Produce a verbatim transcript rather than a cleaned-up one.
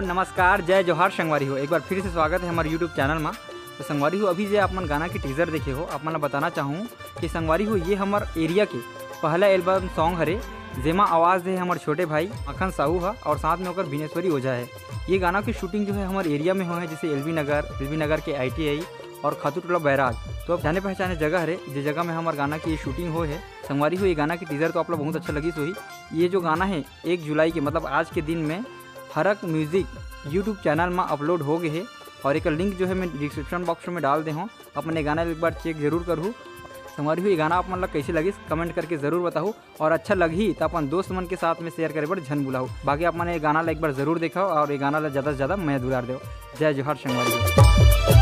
नमस्कार, जय जोहार संगवारी हो। एक बार फिर से स्वागत है हमारे यूट्यूब चैनल में। तो संगवारी हो, अभी जो अपन गाना की टीजर देखे हो, आप मन बताना चाहूँ कि संगवारी हो ये हमार एरिया के पहला एल्बम सॉन्ग हरे, जेमा आवाज़ दे हमारे छोटे भाई मक्खन साहू है और साथ में होकर बिनेश्वरी ओझा है। ये गाना की शूटिंग जो है हमारे एरिया में हुआ है, जैसे L B Nagar L B Nagar के आई टी आई और खातूटोला बैराज। तो अब जाने पहचाने जगह है जिस जगह में हमारे गाना की शूटिंग हो है। संगवारी हो, ये गाना की टीजर तो आप लोग बहुत अच्छा लगी सोही। ये जो गाना है एक जुलाई के मतलब आज के दिन में हरक म्यूजिक यूट्यूब चैनल में अपलोड हो गए है और एक लिंक जो है मैं डिस्क्रिप्शन बॉक्स में डाल दे हूँ। अपने गाना एक बार चेक जरूर करूँ। संगवारी हो, ये गाना आप मतलब कैसे लगी कमेंट करके जरूर बताओ और अच्छा लगी तो अपन दोस्त मन के साथ में शेयर करे पर झन बुलाओ। बाकी आप मैंने ये गाना एक बार जरूर देखा और ये गाना ज़्यादा से ज़्यादा मैं दुलार दो। जय जोहार संगवारी हो।